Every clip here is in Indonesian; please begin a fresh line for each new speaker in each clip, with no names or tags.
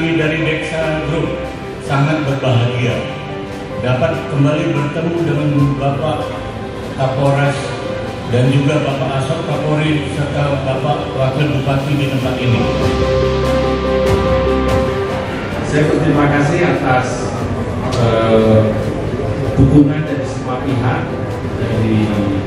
kami dari Deksa Group sangat berbahagia dapat kembali bertemu dengan Bapak Kapolres dan juga Bapak Asop Kapolri serta Bapak Wakil Bupati di tempat ini.
Saya berterima kasih atas dukungan dari semua pihak, dari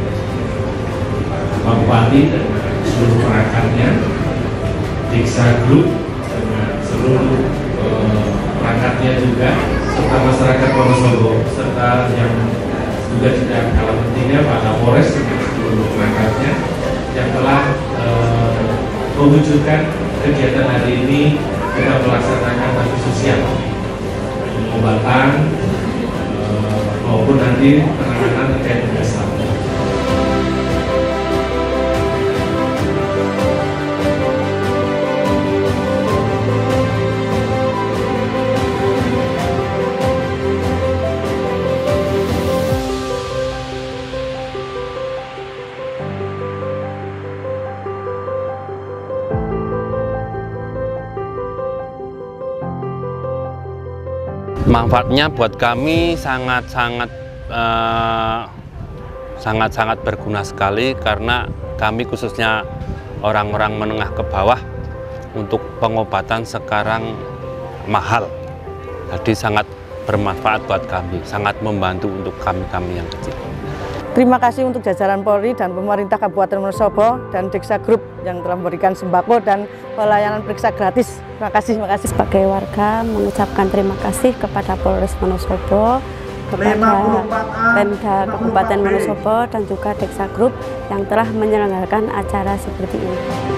Pak Bupati dan seluruh perangkatnya, Deksa Group dengan seluruh perangkatnya juga, serta masyarakat Wonosobo, serta yang juga tidak kalah pentingnya Pak Kapolres dengan seluruh perangkatnya yang telah mewujudkan kegiatan hari ini. Kita melaksanakan bakti sosial, pengobatan maupun nanti penanganan terkait dengan SAP.
Manfaatnya buat kami sangat-sangat berguna sekali, karena kami khususnya orang-orang menengah ke bawah untuk pengobatan sekarang mahal. Jadi sangat bermanfaat buat kami, sangat membantu untuk kami-kami yang kecil.
Terima kasih untuk jajaran Polri dan pemerintah Kabupaten Wonosobo dan Deksa Group yang telah memberikan sembako dan pelayanan periksa gratis. Terima kasih.
Sebagai warga mengucapkan terima kasih kepada Polres Wonosobo, kepada Pemda Kabupaten Wonosobo dan juga Deksa Group yang telah menyelenggarakan acara seperti ini.